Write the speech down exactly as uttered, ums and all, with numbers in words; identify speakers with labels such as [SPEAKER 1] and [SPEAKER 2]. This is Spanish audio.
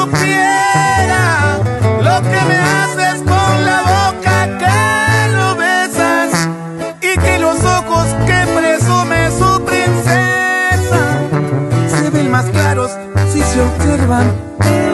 [SPEAKER 1] supiera lo que me haces con la boca que lo besas y que los ojos que presume su princesa se ven más claros si se observan